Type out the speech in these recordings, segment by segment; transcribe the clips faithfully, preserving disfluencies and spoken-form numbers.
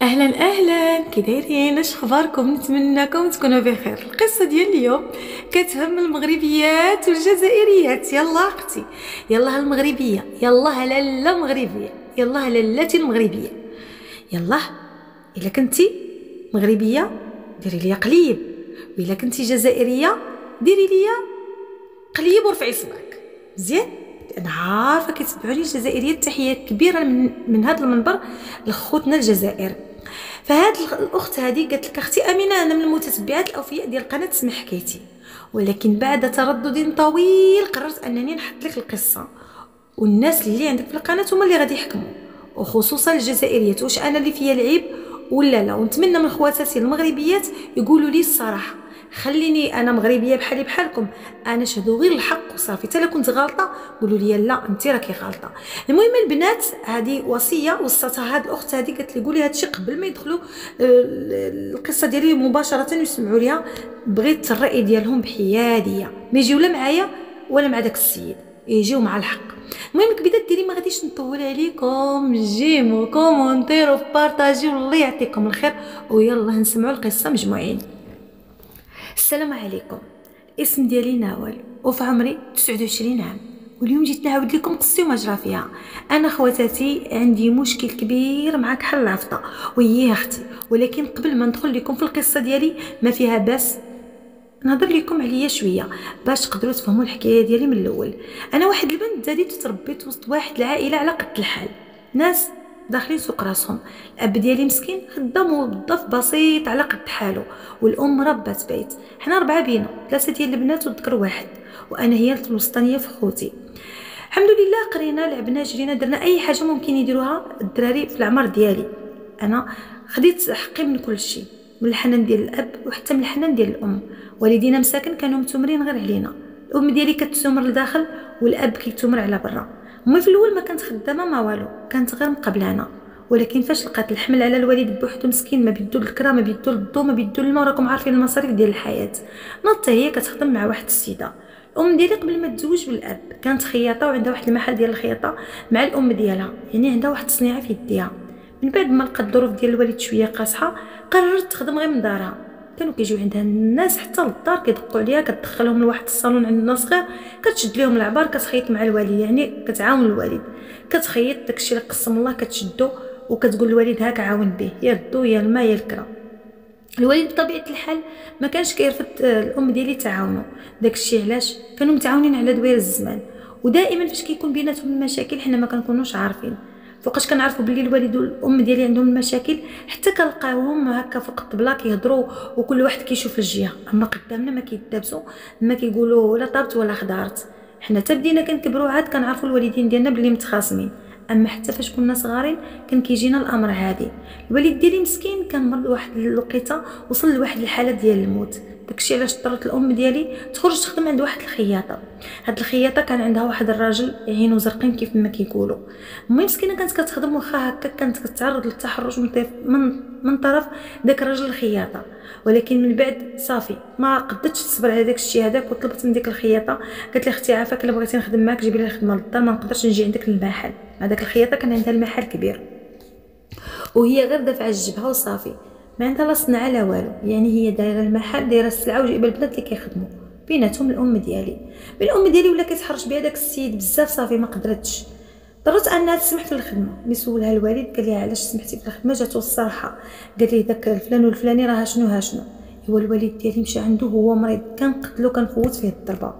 اهلا اهلا، كي دايرين؟ اش اخباركم؟ نتمنىكم تكونوا بخير. القصه ديال اليوم كتهم المغربيات والجزائريات. يلا اختي، يلا المغربيه، يلا لاله مغربيه، يلا لالتي المغربيه، يلا. الا كنتي مغربيه ديري ليا قليب، والا كنتي جزائريه ديري ليا قليب ورفعي صبعك مزيان. انا عارفه كيتبعوني الجزائريات، تحيه كبيره من من هذا المنبر لخوتنا الجزائر. فهاد الاخت هذه قالت لك اختي امينه انا من المتتبعات الاوفياء ديال القناه اسمح حكايتي، ولكن بعد تردد طويل قررت انني نحط لك القصه، والناس اللي عندك في القناه هما اللي غادي يحكموا، وخصوصا الجزائريات، واش انا اللي فيا العيب ولا لا. ونتمنى من خواتاتي المغربيات يقولوا لي الصراحه، خليني انا مغربيه بحالي بحالكم، انا شهدوا غير الحق وصافي. حتى كنت غلطه قولوا لي لا انت راكي غلطه. المهم البنات، هذه وصيه وصتها هذه الاخت هذه، قالت لي قولي هذا الشيء قبل ما يدخلوا القصه ديالي مباشره ويسمعوا ليها. بغيت الراي ديالهم بحياديه، ما يجيو لا معايا ولا مع داك السيد، يجيو مع الحق. المهم كبدات ديري، ما غاديش نطول عليكم، جيمو كومونتيرو بارطاجيو، الله يعطيكم الخير، ويلا نسمعوا القصه مجموعين. السلام عليكم، اسم ديالي نوال وفي عمري تسعة وعشرين عام، واليوم جيت نعاود لكم قصتي وما جرى فيها. انا خواتاتي عندي مشكل كبير مع كحل العفطه وهي اختي، ولكن قبل ما ندخل لكم في القصه ديالي ما فيها باس نهضر لكم عليا شويه باش تقدروا تفهموا الحكايه ديالي من الاول. انا واحد البنت زاديت وتربيت وسط واحد العائله على قد الحال، ناس داخلين سوق راسهم. الاب ديالي مسكين خدام موظف بسيط على قد حاله، والام ربات بيت. حنا اربعه بينا، ثلاثه ديال البنات والذكر واحد، وانا هي الوسطانيه في خوتي. الحمد لله قرينا لعبنا جرينا درنا اي حاجه ممكن يديروها الدراري في العمر ديالي. انا خديت حقي من كل شيء، من الحنان ديال الاب وحتى من الحنان ديال الام. والدينا مساكن كانوا متمرين غير علينا، الام ديالي كتسومر لداخل والاب كيتومر على برا. امي في الاول ما كانت خدامه ما والو، كانت غير مقبلانا، ولكن فاش لقات الحمل على الوالد بوحدو مسكين، ما بيدو الكرا ما بيدو الضو ما بيدو الماء، راكم عارفين المصاريف ديال الحياه، ناضت هي كتخدم مع واحد السيده. الام ديالي قبل ما تزوج بالاب كانت خياطه وعندها واحد المحل ديال الخياطه مع الام ديالها، يعني عندها واحد الصنيعه في يديها. من بعد ما لقات الظروف ديال الوالد شويه قاصحه قررت تخدم غير من دارها. كانوا كيجيو عندها الناس حتى للدار كيدقوا عليها، كتدخلهم لواحد الصالون عندنا صغير، كتشد لهم العبار، كتخيط مع الوالد، يعني كتعاون الوالد، كتخيط داكشي اللي قسم الله كتشدو وكتقول الوالد هاك عاون به، يا الضو يا الماء يا الكرا. الوالد بطبيعه الحال ما كانش كيرفض الام ديالي تعاونوا، داكشي علاش كانوا متعاونين على دوير الزمان، ودائما فاش كيكون بيناتهم المشاكل حنا ما كنكونوش عارفين. فوقاش كنعرفوا بلي الوالد والام ديالي عندهم المشاكل، حتى كنلقاوهم هكا فوق الطبله كيهضروا وكل واحد كيشوف الجهه، اما قدامنا ما كيدابسوا، ما كيقولوا ولا طابت ولا خضارت. حنا حتى بدينا كنكبروا عاد كنعرفوا الوالدين ديالنا بلي متخاصمين، اما حتى فاش كنا صغارين كان كيجينا الامر عادي. الوالد ديالي مسكين كان مرض واحد الوقيته، وصل لواحد الحاله ديال الموت، داكشي علاش اضطرت الام ديالي تخرج تخدم عند واحد الخياطه. هاد الخياطه كان عندها واحد الراجل عينو زرقين كيف ما كيقولوا. المهم مسكينه كانت كتخدم، واخا هكا كانت كتعرض للتحرش من من من طرف داك الراجل الخياطه، ولكن من بعد صافي ما قدتش تصبر على داك الشيء هذاك، وطلبت من ديك الخياطه، قالت لي اختي عافاك الا بغيتي نخدم معاك جيبي لي الخدمه للدار، ما نقدرش نجي عندك للمحل. مع داك الخياطه كان عندها المحل كبير، وهي غير دافعه الجبهه وصافي، ما عندها لا صنعه لا والو، يعني هي دايره المحل دايره السلعه وجايبه البنات اللي كيخدموا بيناتهم. الام ديالي من الام ديالي ولا كيتحرش بها داك السيد بزاف، صافي ما قدرتش، اضطرت انها تسمح في الخدمه. ملي سولها الوالد قال لها علاش سمحتي في الخدمه، جاتو الصراحه، قالت لي داك الفلان والفلاني راه شنو ها شنو. هو الوالد ديالي مشى عنده هو مريض، كان قتلو كنفوت فيه الضربه.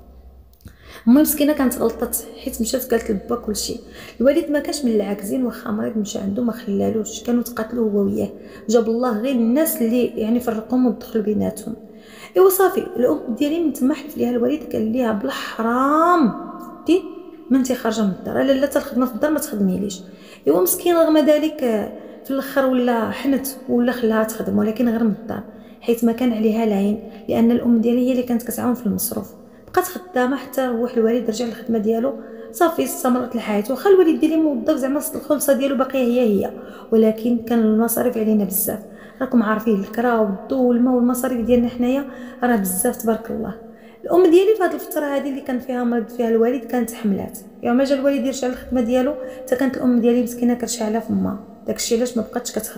امي مسكينه كانت غلطت حيت مشات قالت لبا كلشي. الوالد ما كانش من العاكزين، واخا مريض مشى عنده ما خلالوش، كانوا تقاتلوا هو وياه، جاب الله غير الناس اللي يعني فرقهم ودخلوا بيناتهم. ايوا صافي الام ديالي من تما حلف ليها الوالد قال ليها بلا حرام دي ما انت خارجه من الدار، لا لا الخدمه في الدار ما تخدميليش. ايوا مسكين رغم ذلك في الاخر ولا حنت ولا خلاها تخدم، ولكن غير من الدار حيت ما كان عليها العين، لان الام ديالي هي اللي كانت كتعاون في المصروف. بقات خدامه حتى روح الوالد رجع للخدمه ديالو، صافي استمرت الحياه. واخا الوالد ديالي موظف زعما الخلصه ديالو باقيه هي هي، ولكن كان المصاريف علينا بزاف، راكم عارفين الكرا والضو والماء والمصاريف ديالنا حنايا راه بزاف تبارك الله. الام ديالي في هذه الفتره هذه اللي كان فيها مرض فيها الوالد كانت حملات، يوم ما جا الوالد يرجع للخدمه ديالو حتى كانت الام ديالي مسكينه كرشا على فمها، داكشي علاش ما بقاتش كتخدم.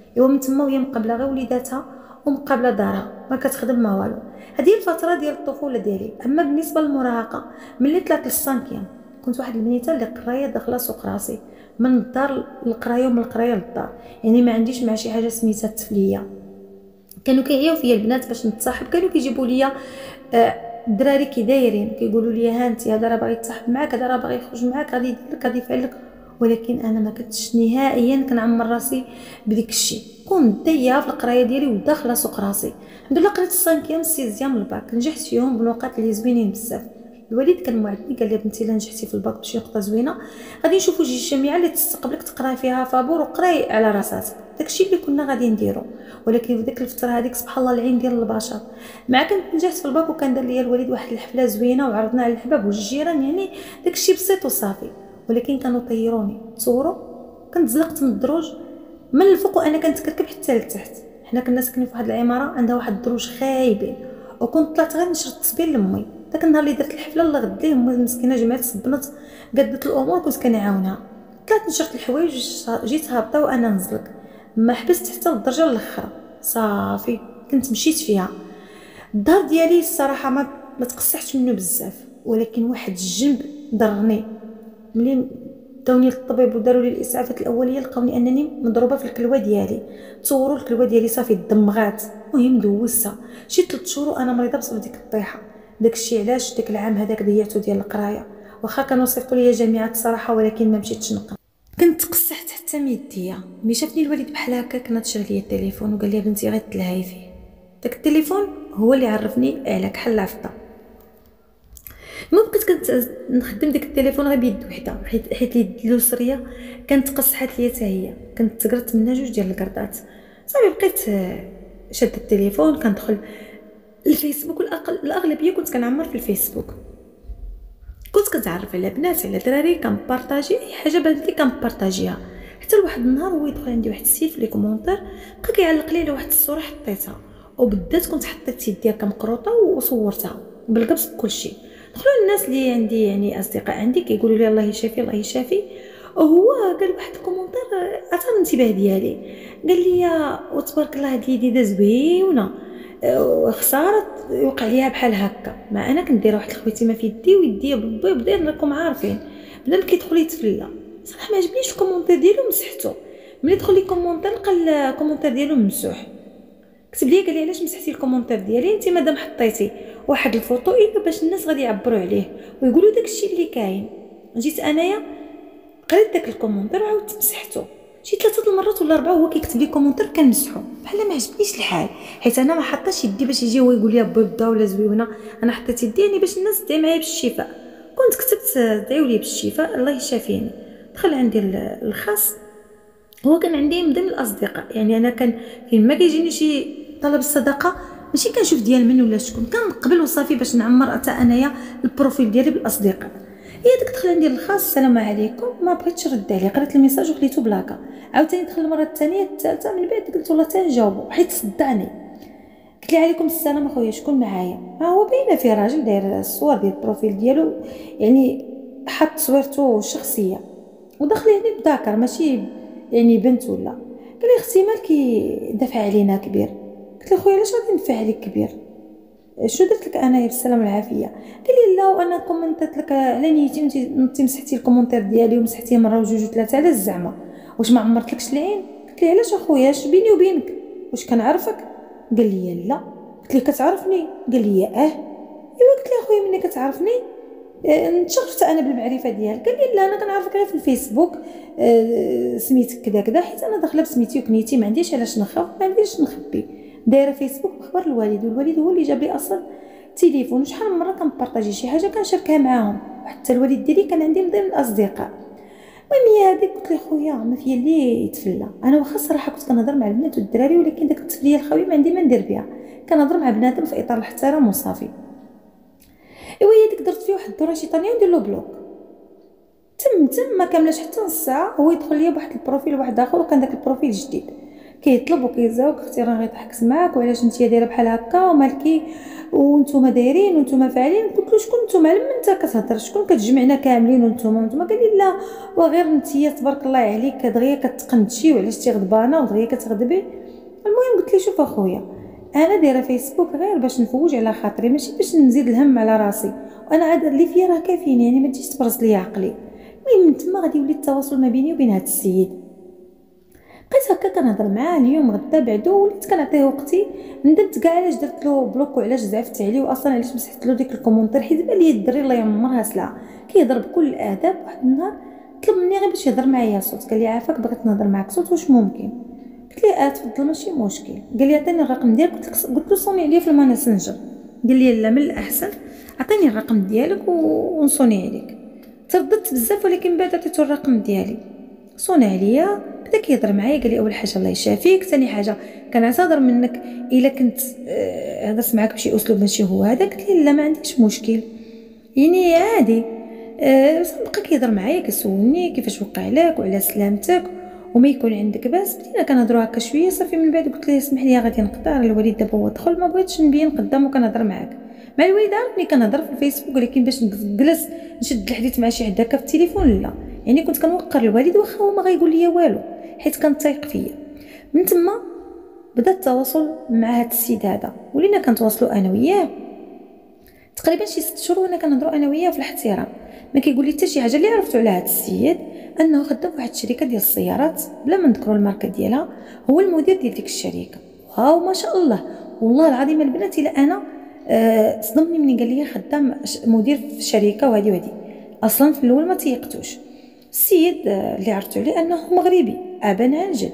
ايوا من تما وهي مقابله غير وليداتها ومقابله دارها ما كتخدم ما والو. هذه الفتره ديال الطفوله ديالي. اما بالنسبه للمراهقه ملي طلعت للسانكيام كنت واحد البنيته اللي قرايه داخله سوق راسي، من الدار للقرايه ومن القرايه للدار، يعني ما عنديش مع شي حاجه سميتها التفليه. كانوا كيعياو فيا البنات باش نتصاحب، كانوا كيجيبوا ليا الدراري كي دايرين كيقولوا لي ها انت هذا راه باغي يتصاحب معاك، هذا راه باغي يخرج معاك، غادي يدير لك، غادي يفعل لك. ولكن انا ما كنتش نهائيا كنعمر راسي بديك الشيء. كنت دايه في القرايه ديالي وداخله سوق راسي. الحمد لله قريت السانكيام السيزيام الباك، نجحت فيهم بنقاط اللي زوينين بزاف. الوالد كان موعدني قال لي بنتي الا نجحتي في الباك بشي نقطه زوينه غادي نشوفوا شي جامعه اللي تستقبلك تقراي فيها فابور وقراي على راساتك. داكشي اللي كنا غادي نديرو. ولكن في ديك الفتره هذيك سبحان الله العين ديال البشر، مع كنت نجحت في الباك وكان دار لي الوالد واحد الحفله زوينه وعرضنا على الحباب والجيران، يعني داكشي بسيط وصافي. ولكن كانوا طيروني. تصوروا كنت زلقت من الدروج من الفوق وانا كنتكركب حتى لتحت. حنا كنا ساكنين في واحد العماره عندها واحد الدروج خايبين، وكنت طلعت غير نشرب التصبير لامي. داك النهار اللي درت الحفله الله غد ليه امي مسكينه جمعت صبنت قدت الامور كنت كنعاونها. طلعت نشرت الحوايج جيت هابطه وانا نزلق، ما حبست حتى للدرجه الاخرى صافي كنت مشيت فيها. الدار ديالي الصراحه ما ما تقصحتش منه بزاف، ولكن واحد الجنب ضرني. ملي داوني للطبيب وداروا لي الاسعافات الاوليه لقاوني انني مضروبه في الكلوه ديالي. تصوروا الكلوه ديالي صافي دمغات، المهم دوزتها شي ثلاث شهور وانا مريضه بسبب ديك الطيحه. داكشي علاش داك العام هذاك ضيعته ديال القرايه، واخا كانوا صيفطوا لي جامعات الصراحه ولكن ما مشيتش نقرا. كنت تقصحت حتى من يديا. ملي شافني الوالد بحال هكا كنا تشرى لي التليفون وقال لي بنتي غير تلهاي فيه. داك التليفون هو اللي عرفني على كحل العفطه. المهم بقيت كنت نخدم داك التليفون غير بيد وحده، حيت حيت اليد اليسريه كانت تقصحات ليا حتى هي، كنت تقرت منها جوج ديال الكرطات. صافي بقيت شاد التليفون كندخل الفيسبوك، الاغلبيه كنت كنعمر في الفيسبوك. كنت كنتعرف على بنات على دراري كنبارطاجي اي حاجه بانت لي كنبارطاجيها. حتى لواحد النهار هو يدخل عندي واحد السيد في لي كومونتير بقى كيعلق لي على واحد الصوره حطيتها، وبالذات كنت حطيت يدي هكا مقروطه وصورتها بالقبس بكلشي. دخلوا الناس اللي عندي يعني اصدقاء عندي كيقولوا لي الله يشافي الله يشافي. وهو قال واحد الكومونتير اثار الانتباه ديالي، قال لي وتبارك الله هاد اليديده زوينه وخساره يوقع ليها بحال هكا. مع انا كندير واحد الخويتيمه في يدي ويدي بالبيض بدير راكم عارفين بنادم كيدخل يتفلى. صراحه ما عجبنيش الكومونتير ديالو مسحته. ملي دخل لي كومونتير لقى الكومونتير ديالو ممسوح، كتب لي قال لي علاش مسحتي الكومونتير ديالي انت مادام حطيتي واحد الفوطو الا باش الناس غادي يعبروا عليه ويقولوا داكشي اللي كاين. جيت انايا قريت داك الكومونتير وعاودت مسحته شي ثلاثه المرات ولا اربعه. هو كيكتب لي كومونتير كنمسحو بحال ما عجبنيش الحال، حيت انا ما حطاش يدي باش يجي هو يقول لي بيضه ولا زوينه. انا حطيت يدي يعني باش الناس تدعي معايا بالشفاء. كنت كتبت دعيو لي بالشفاء الله يشافيني. دخل عندي الخاص، هو كان عندي من ضمن الاصدقاء، يعني انا كان فين ما كيجيني شي طلب الصداقه ماشي كنشوف ديال من ولا شكون، كنقبل وصافي باش نعمر حتى انايا البروفيل ديالي بالاصدقاء. هي داك دخل عندي الخاص السلام عليكم، ما بغيتش نرد عليه، قريت الميساج وخليته بلاكا. عاوتاني دخل المره الثانيه الثالثه من بعد قلت والله تنجاوبو حيت صدعني. قلت لي عليكم السلام اخويا شكون معايا؟ ها هو باينه فيه راجل داير الصور ديال البروفيل ديالو يعني حط تصويرته الشخصيه ودخل يعني بذكر ماشي يعني بنت ولا. قال لي اختي مالكي دافع علينا كبير؟ قلت له خويا علاش غادي ندفع عليك كبير؟ شو درت لك انايا بالسلام العافيه؟ قال لي لا وانا كومنتات لك على نيتي وانت مسحتي الكومونتير ديالي ومسحتيه مره وجوج وثلاثه علاش زعما واش ما عمرتلكش العين؟ قلت لي علاش اخويا اش بيني وبينك واش كنعرفك؟ قال لي لا. قلت لي كتعرفني؟ قال لي اه. ايوا قلت له اخويا ملي كتعرفني اه نتشرفت انا بالمعرفه ديالك. قال لي لا انا كنعرفك غير في الفيسبوك اه سميتك كذا كذا حيت انا داخله بسميتي وكنيتي ما عنديش علاش نخاف ما عنديش نخبي، دايره فيسبوك بخبر الوالد والوالد هو اللي جاب لي اصلا التليفون. وشحال من مره كنبارطاجي شي حاجه كنشاركها معاهم وحتى الوالد ديالي كان عندي من ضمن الاصدقاء. المهم هي هذيك قلت لي خويا ما فيا اللي يتفلى. انا واخا الصراحه كنت كنهضر مع البنات والدراري ولكن داك التفليه الخاوي ما عندي ما ندير بها، كنهضر مع بنادم في اطار الاحترام وصافي. ايوا هي ديك درت فيه واحد الدوره شيطانيه وندير له بلوك. تم تم ما كاملاش حتى نص ساعه هو يدخل ليا بواحد البروفيل واحد اخر وكان داك البروفيل جديد. كيطلب وكيزاوق اختي راه غيضحك معاك وعلاش نتيا دايره بحال هكا ومالكي وانتوما دايرين وانتوما فاعلين. قلت له شكون نتوما على من انت كتهضر شكون كتجمعنا كاملين وانتوما وانتوما؟ قال لي لا وغير نتيا تبارك الله عليك دغيا كتقندشي وعلاش تي غضبانه ودغيا كتغضبي. المهم قلت لي شوف اخويا انا دايره فيسبوك غير باش نفوج على خاطري ماشي باش نزيد الهم على راسي وانا عاد اللي فيا راه كافيين يعني ما تجيش تبرز لي عقلي. المهم من تما غادي يولي التواصل ما بيني وبين هذا السيد. بقيت هكا كنهضر معاه اليوم غدا بعدو وليت كنعطيه وقتي. ندمت كاع علاش درت له بلوك وعلاش زعفت عليه واصلا علاش مسحت له ديك الكومونتير حيت بان لي الدري الله يعمرها سلعه كيهضر بكل الاداب. واحد النهار طلب مني غير باش يهضر معايا صوت قال لي عافاك بغيت نهضر معاك صوت واش ممكن؟ قلت ليه اه تفضل ماشي مشكل. قال لي عطيني الرقم ديالك قلت له قلت له صوني عليا في الماسنجر. قال لي لا من الاحسن عطيني الرقم ديالك ونصوني عليك. ترددت بزاف ولكن بعد عطيته الرقم ديالي صوني عليا بدا كيهضر معايا. قال لي اول حاجه الله يشافيك ثاني حاجه كنعتذر منك الا كنت هضرت معاك بشي اسلوب ماشي هو هذا. قلت لي لا ما عنديش مشكل يعني عادي. أه بقى كيهضر معايا كيسولني كيفاش وقع لك وعلى سلامتك وما يكون عندك باس. بدينا كنهضروا هكا شويه صافي من بعد قلت ليه اسمح لي غادي نقطع الوالد دابا هو دخل ما بغيتش نبين قدامه كنهضر معاك مع الوالد عرفني كنهضر في الفيسبوك ولكن باش نجلس نشد الحديث مع شي حد هكا في التليفون لا يعني كنت كنوقر الوالد واخا هو ما غايقول لي والو حيت كنتايق فيا. من تما بدا التواصل مع هذا السيد هذا ولينا كنتواصلوا انا وياه تقريبا شي ست شهور وانا كنهضروا انا وياه في الاحترام. ما كيقول لي حتى شي حاجه. اللي عرفتو على هذا السيد انه خدام في واحد الشركه ديال السيارات بلا ما نذكروا الماركه ديالها هو المدير ديال ديك الشركه. واو ما شاء الله والله العظيم البنات الا انا أه صدمني مني قال لي خدام مدير في شركه وهذه وهذه. اصلا في الاول ما تيقتوش. السيد اللي عرفتو عليه انه مغربي ابان عن جد.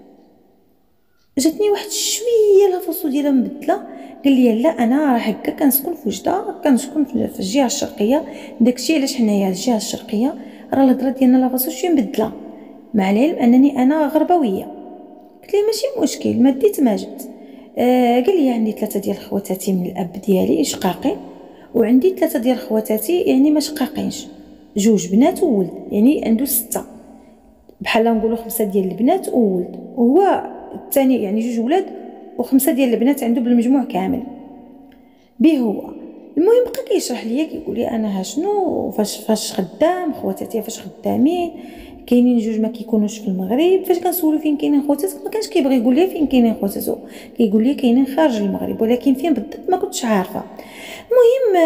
جاتني واحد شويه لافوسو ديالها مبدله. قال لي لا انا راه هكا كنسكن في وجده كنسكن في الجهه الشرقيه داكشي علاش حنايا الجهه الشرقيه راه الهضره ديالنا لافوسو شويه مبدله مع العلم انني انا غربويه. قلت لي ماشي مشكل ما ديت ما جبت. آه قال لي عندي ثلاثه ديال خواتاتي من الاب ديالي شقاقين وعندي ثلاثه ديال خواتاتي يعني ما شقاقينش جوج بنات وولد يعني عنده سته بحال نقولوا خمسه ديال البنات وولد وهو الثاني يعني جوج ولاد وخمسه ديال البنات عنده بالمجموع كامل به هو. المهم بقى كيشرح ليا كيقول لي انا ها شنو فاش فاش خدام خواتاتي فاش خدامين كاينين جوج ما كيكونوش في المغرب. فاش كنسولو فين كاينين خواتاتك ما كانش كيبغي يقول لي فين كاينين خواتاتو كيقول لي كاينين خارج المغرب ولكن فين بالضبط ما كنتش عارفه. المهم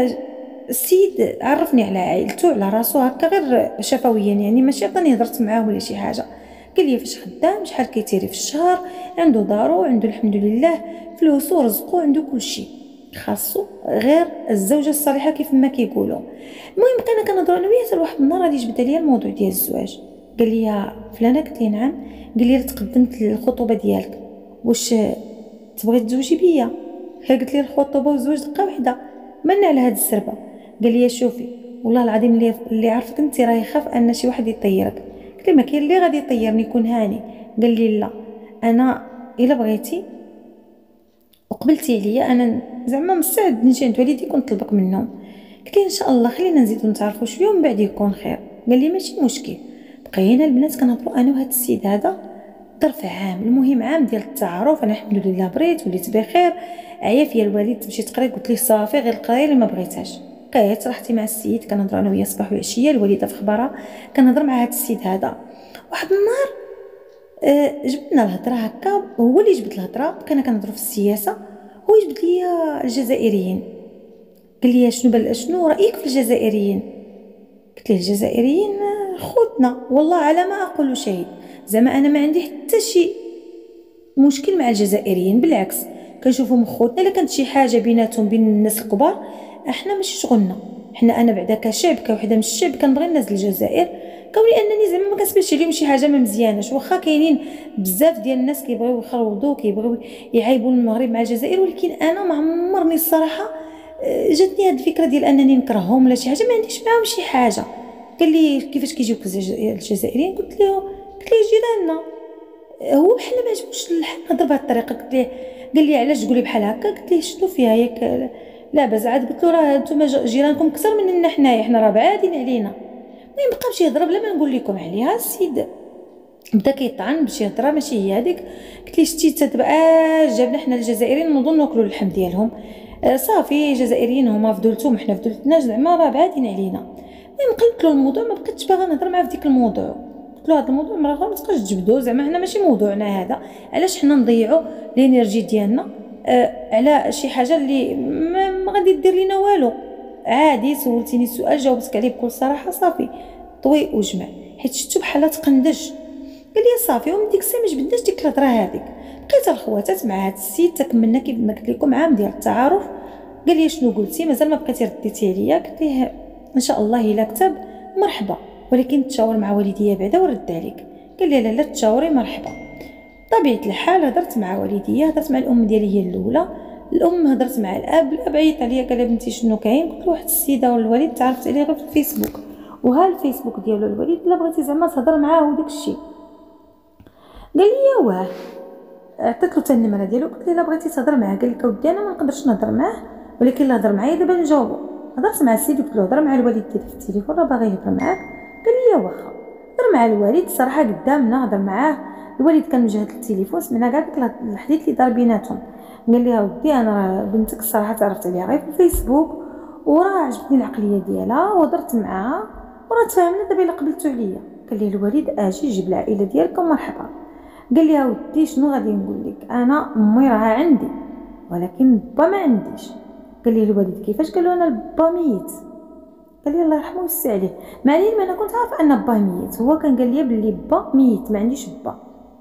السيد عرفني على عائلته على راسو هكا غير شفويا يعني ماشي عطاني هضرت معاه ولا شي حاجه. قال لي فاش خدام شحال كيتيري في الشهر عنده دارو عنده الحمد لله فلوسو ورزقو عنده كل شيء خاصو غير الزوجه الصالحه كيف ما كيقولوا. المهم بقينا كنهضروا انا وياه حتى واحد النهار غادي جبد ليا الموضوع ديال الزواج. قال لي يا فلانه قلت لي نعم. قال لي تقدمت للخطوبه ديالك واش تبغي تزوجي بيا؟ قلت لي الخطوبه والزواج دقه واحده من على هاد السربه. قال لي شوفي والله العظيم اللي اللي عرفك انت راه يخاف ان شي واحد يطيرك. قلت له ما كاين اللي غادي يطيرني يكون هاني. قال لي لا انا الا بغيتي وقبلتي عليا انا زعما مستعد نجي عند والدي ونطلبك منهم. قلت له ان شاء الله خلينا نزيدو نتعرفوا شويه ومن بعد يكون خير. قال لي ماشي مشكل. بقينا البنات كنهضروا انا وهذا السيد هذا ظرف عام. المهم عام ديال التعارف انا الحمد لله بريت وليت بخير. عيا فيا الوالد تمشي تقري قلت ليه صافي غير القرايه اللي ما بغيتهاش. بقيت راحتي مع السيد كنهضر انا وياه صباح وعشيه. الوالده في خبارها كنهضر مع هذا السيد هذا. واحد النهار أه جبنا الهضره هكا هو اللي جبد الهضره بقينا كنهضروا في السياسه هو جبد لي الجزائريين. قال لي شنو بل شنو رايك في الجزائريين؟ قلت له الجزائريين خوتنا والله على ما اقول شيء زعما انا ما عندي حتى شي مشكل مع الجزائريين بالعكس كنشوفهم خوتنا. الا كانت شي حاجه بيناتهم بين الناس الكبار احنا ماشي شغلنا. حنا انا بعدا كشعب كوحده من الشعب كنبغي الناس الجزائر كوني انني زعما ما كنسمعش عليهم شي حاجه ما مزياناش واخا كاينين بزاف ديال الناس كيبغيو يخربوا كيبغيو يعيبوا المغرب مع الجزائر ولكن انا ما عمرني الصراحه جاتني هاد الفكره ديال انني نكرههم ولا شي حاجه ما عنديش معاهم شي حاجه. قال لي كيفاش كيجيوك الجزائريين؟ قلت له قلت له جيراننا هو بحال ما عجبوش الحال نهضر بهذه الطريقه. قلت له قال لي علاش تقولي بحال هكا؟ قلت له شنو فيها ياك لاباس عاد. قلت له راه نتوما جيرانكم اكثر مننا حنايا حنا راه بعادين علينا. المهم بقى مشي يهضر بلا ما نقول لكم عليها. السيد بدا كيطعن بشي هضره ماشي هي هذيك. قلت ليه شتي تتبقى جابنا حنا الجزائريين نوضوا ناكلوا اللحم ديالهم. آه صافي جزائريين هما فدولتهم حنا فدولتنا زعما راه بعادين علينا. المهم قلت له الموضوع ما بقيتش باغا نهضر معاه في ديك الموضوع. قلت له هذا الموضوع مرة اخرى ما تبقاش تجبدو زعما حنا ماشي موضوعنا هذا. علاش حنا نضيعوا الانرجي ديالنا آه على شي حاجه اللي ما, ما غادي دير لينا والو. عادي سولتيني السؤال جاوبتك عليه بكل صراحه صافي طوي وجمع حيت شفتو بحال تقندج. قال لي صافي ومن ديك الساعه ما جبدناش ديك الهضره هذيك. بقيت الخواتات مع هاد السيد تكملنا كيف ما قلت لكم عام ديال التعارف. قال لي شنو قلتي مازال ما بقيتي رديتي عليا. قلت ليه ان شاء الله الا كتب مرحبا ولكن تشاور مع والديا بعدا ورد عليك. قال لي لا لا تشاوري مرحبا. طبيعه الحال هضرت مع والديا هضرت مع الام ديالي هي الاولى. الام هضرت مع الاب. الاب عيط عليا قال لي بنتي شنو كاين. قلت له واحد السيده والوالد تعرفت عليه غير في الفيسبوك وها الفيسبوك ديالو الوليد الا بغيتي زعما تهضر معاه وداك الشيء. قال لي واه عطيت له النمره ديالو. قلت له الا بغيتي تهضر معاه. قال لك اودي انا ما نقدرش نهضر معاه ولكن الا هضر معايا دابا نجاوبو. هضرت مع السيد قلت له هضر مع الوالد ديالك في التليفون راه باغي يهضر معاك. قال لي واخا. هضر مع الوالد صراحه قدامنا هضر معاه. الوالد كان مجهد التليفون سمعنا كاع داك الحديث اللي دار بيناتهم. قال لي اودي انا راه بنتك الصراحه تعرفت عليها غير في الفيسبوك وراه عجبتني العقليه ديالها وهضرت معاها وراه تفاهمنا دابا الا قبلتو عليا. قال لي الوالد اجي جيب العائله ديالك ومرحبا. قال لي اودي شنو غادي نقول لك انا امي راه عندي ولكن با ما عنديش. قال لي الوالد كيفاش. قال له انا با ميت. قال لي الله يرحمه ويسع عليه. مع العلم انا كنت عارفه ان با ميت هو كان قال لي بلي با ميت ما عنديش با.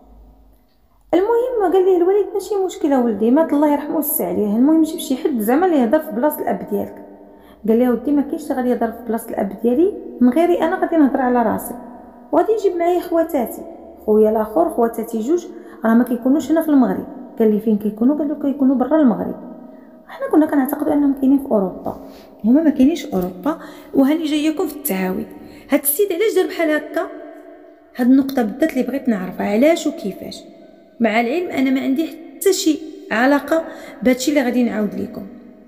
المهم قال لي الوالد ماشي مشكله ولدي مات الله يرحمه ويسع عليه. المهم جيب شي حد زعما اللي يهضر في بلاصه الاب ديالك. قال لي ودي ما كاينش اللي غادي يهضر في بلاصه الاب ديالي من غيري انا غادي نهضر على راسي وغادي نجيب معايا خواتاتي خويا الاخر خواتاتي جوج راه ما كيكونوش هنا في المغرب. قال لي فين كيكونوا. قال له كيكونوا برا المغرب. احنا كنا كنعتقدوا انهم كاينين في اوروبا هما ما كاينينش اوروبا. وهاني جايكم في التعاود. هاد السيد علاش دار بحال هكا. هاد النقطه بالذات اللي بغيت نعرفها علاش وكيفاش. مع العلم انا ما عندي حتى شي علاقه بهادشي اللي غادي نعاود لكم.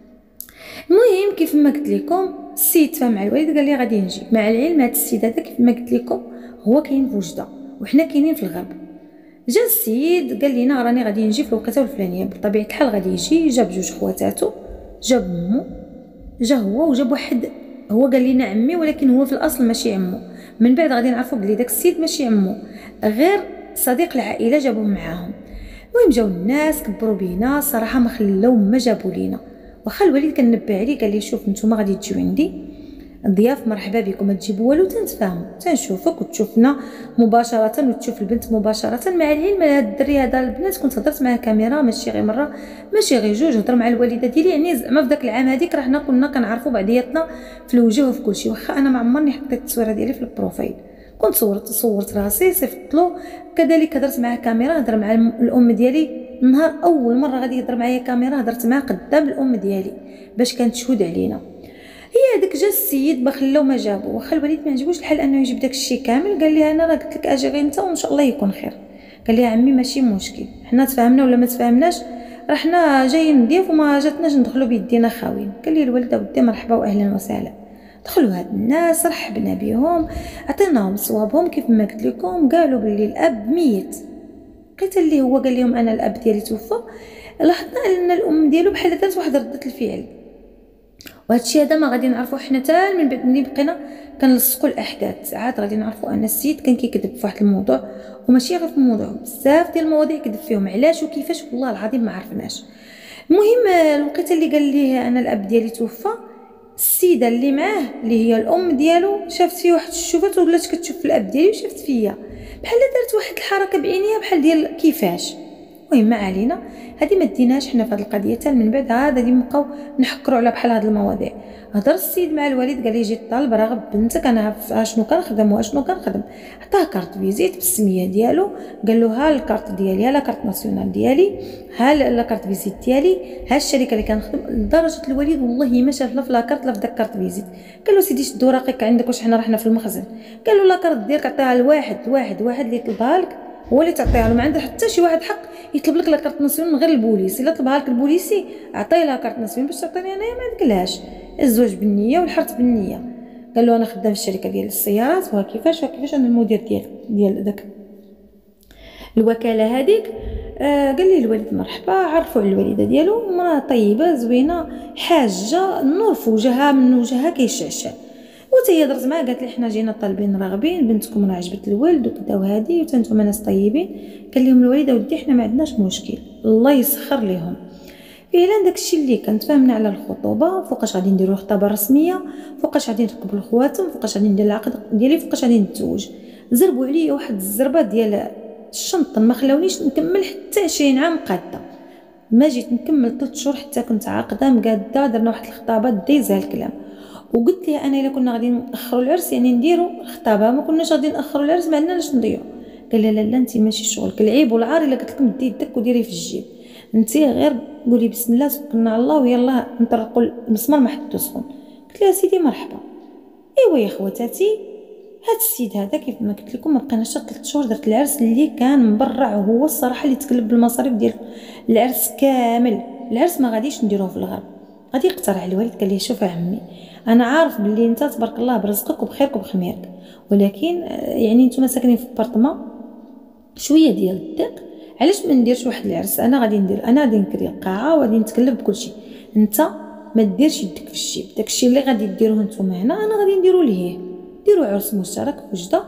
المهم كيف ما قلت لكم السيد تفاهم مع الوالد قال لي غادي نجي. مع العلم هذا السيد هذا كيف ما قلت لكم هو كاين في وجده وحنا كاينين في الغرب. جا السيد قال لينا راني غادي نجي في الوقيته الفلانيه. بطبيعه الحال غادي يجي. جاب جوج خواتاتو جاب مو جا هو وجاب واحد هو قال لينا عمي ولكن هو في الاصل ماشي عمو. من بعد غادي نعرفوا بلي داك السيد ماشي عمو غير صديق العائله جابوه معاهم. المهم جاو الناس كبروا بينا صراحه ما خلاو ما جابوا لينا. واخا الوالد كان نبه عليه قال لي شوف نتوما غادي تجيو عندي ضياف مرحبا بكم ما تجيبوا والو تنتفاهموا تنشوفك وتشوفنا مباشره وتشوف البنت مباشره. مع العلم هذا الدري هذا البنات كنت هضرت معاه كاميرا ماشي غير مره ماشي غير جوج. هضر مع الوالده ديالي يعني زعما في داك العام هذيك راه حنا كنا كنعرفوا بعضياتنا في الوجه وفي كلشي. واخا انا ما عمرني حطيت التصويره ديالي في البروفايل كنت صورت صورت راسي صيفط له. كذلك هضرت معاه كاميرا. هضر مع الام ديالي نهار اول مره غادي يهضر معايا كاميرا هضرت معاه قدام الام ديالي باش كانت تشهد علينا. هي هذاك جا السيد ما خلاو ما جابو. واخا الوليد ما عجبوش الحال انه يجيب داك الشيء كامل. قال لي انا راه قلت لك اجي غير انت وان شاء الله يكون خير. قال لي عمي ماشي مشكل حنا تفاهمنا ولا ما تفاهمناش راه حنا جايين نضيف وما جاتناش ندخلوا بيدينا خاويين. قال لي الوالده ودي مرحبا واهلا وسهلا. دخلوا هاد الناس رحبنا بهم عطيناهم صوابهم كيف ما قلت لكم. قالوا بلي الاب ميت. لقيت اللي هو قال لهم انا الاب ديالي توفى. لاحظنا ان الام ديالو بحال دارت واحد رده الفعل. وهذا الشيء هذا ما غادي نعرفوا حنا حتى من بعد ملي بقينا كنلصقوا الاحداث. عاد غادي نعرفوا ان السيد كان كيكذب في واحد الموضوع وماشي غير في الموضوع بزاف ديال المواضيع كذب فيهم. علاش وكيفاش والله العظيم ما عرفناش. المهم الوقيته اللي قال ليه انا الاب ديالي توفى السيده اللي معاه اللي هي الام ديالو شافت فيه واحد الشوفات ولات كتشوف في الاب ديالي وشافت فيا بحال دارت واحد الحركه بعينيها بحال ديال كيفاش. المهم ما علينا هذه ما ديناش حنا في هذه القضيه حتى من بعد عاد غادي نبقاو نحكروا على بحال هذه المواضيع. هضر السيد مع الوالد قال لي جيت طالب راغب بنتك انا شنو كنخدم واشنو كنخدم. عطاه كارت فيزيت بالسميه ديالو. قال له ها الكارت ديالي ها لا كارت ناسيونال ديالي ها لا كارت فيزيت ديالي ها الشركه اللي كنخدم. لدرجه الوالد والله ما شاف لا في لا كارت لا في داك كارت فيزيت. قال له سيدي شد وراقك عندك واش حنا رحنا في المخزن. قال له لا كارت ديالك عطيها لواحد واحد واحد اللي طلبها لك هو اللي تعطيها له. ما عنده حتى شي واحد حق يطلب لك لا كارت ناسيونال من غير البوليس. الا طلبها لك البوليسي عطيه لا كارت ناسيونال باش تعطيني انايا ما عندكلهاش. الزواج بالنيه والحرث بالنيه. قال له انا خدام في الشركه ديال السيارات وها كيفاش وها كيفاش انا المدير ديال ديال داك الوكاله هذيك. آه قال لي الوالد مرحبا، عرفوا على الوالده ديالو، مراه طيبه زوينه حاجه، النور في وجهها، من وجهها كيشعشع. وتا هي درت معاه قالت لي حنا جينا طالبين راغبين، بنتكم راه عجبت الوالد وكذا وهادي، وتا نتوما ناس طيبين. قال لهم الوالد ودي حنا ما عندناش مشكل، الله يسخر لهم. فعلا داكشي اللي كنت فهمنا على الخطوبه، فوقاش غادي نديرو الخطابه الرسميه، فوقاش غادي نركبوا الخواتم، فوقاش غادي ندير العقد ديالي، فوقاش غادي نتزوج. زربوا عليا واحد الزربه ديال الشنط، ما خلاونيش نكمل حتى عشرين عام قاده. ما جيت نكمل ثلاث شهور حتى كنت عاقده مقاده، درنا واحد الخطابه دايزها الكلام. وقلت لها انا الا كنا غادي ناخروا العرس يعني نديروا الخطابه، ما كناش غادي ناخروا العرس، ما عندناش نضيعوا. قال لا لا انت ماشي شغلك، العيب والعار الا قلت لك مدي يدك وديري في الجيب، انت غير قولي بسم الله توكلنا على الله ويلا نطرقوا المسمار ما حد تسخن. قلت لها سيدي مرحبا. ايوا يا خواتاتي، هاد السيد هذا كيف ما قلت لكم ما بقيناش حتى ثلاث شهور، درت العرس اللي كان مبرع، وهو الصراحه اللي تكلب بالمصاريف ديال العرس كامل. العرس ما غاديش نديروه في الغرب، غادي يقترح على الوالد. قال لي شوف يا عمي، انا عارف باللي انت تبارك الله برزقك وبخيرك وبخميرك، ولكن يعني نتوما ساكنين في بارطما شويه ديال الضيق، علاش ما نديرش واحد العرس؟ انا غادي ندير، انا غادي نكري القاعه وغادي نتكلف بكلشي، انت ما ديرش يدك في الجيب. داكشي اللي غادي ديروه نتوما هنا انا غادي نديرو ليه، ديروا عرس مشترك في وجده.